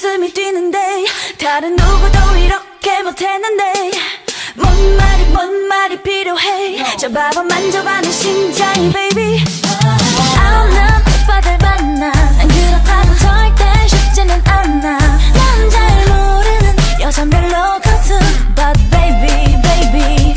가슴이 뛰는데 다른 누구도 이렇게 못했는데 뭔 말이 필요해 저 바보 만져봐는 심장이 baby 없는 오빠들 만나 그렇다고 절대 쉽지는 않아 난 잘 모르는 여자 별로거든 but baby baby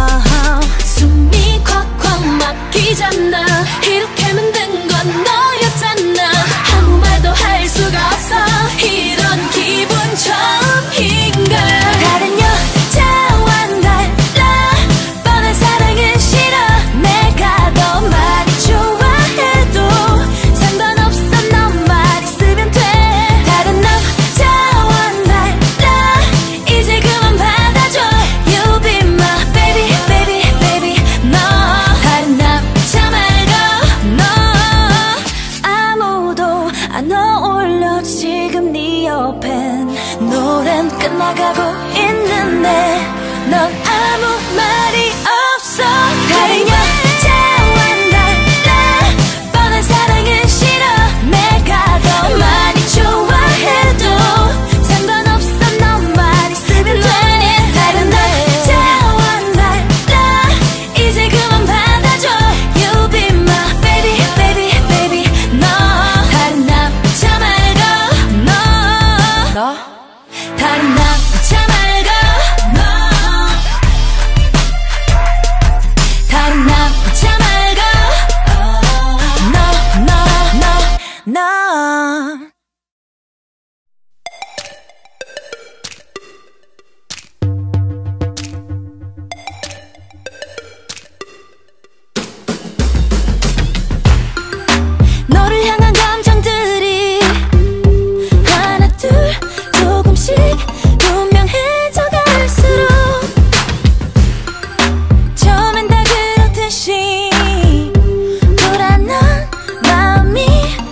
숨이 콱콱 막히잖아 이렇게 만든 건 너였잖아 아무 말도 할 수가 없어 이런 기분 처음인걸 다른 여자와 달라 뻔한 사랑은 싫어 내가 더 많이 좋아해도 상관없어 너만 있으면 돼 다른 남자와 달라 이제 그만 받아줘 You be my baby baby baby 너 다른 남자 말고 너 아무도 안 어울려 지금 네 옆엔 노래는 끝나가고 있는데 넌 아무 말이 없어 다른 여자와 달라 뻔한 사랑은 싫어 내가 더 많이 좋아해도 상관없어 너만 있으면 돼 다른 여자와 달라 이제 그만 받아줘 You be my baby baby baby 너 다른 남자 말고 너 다른 남자 말고 너 다른 남자 말고 너 너를 향한 감정들이 하나 둘 조금씩 분명해져 갈수록 처음엔 다 그렇듯이 불안한 마음이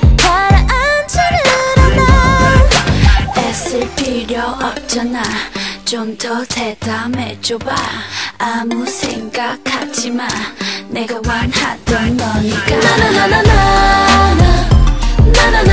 가라앉으려 난 애쓸 필요 없잖아 좀 더 대담해줘봐 아무 생각하지마 내가 원하던 너니까 나나나나나나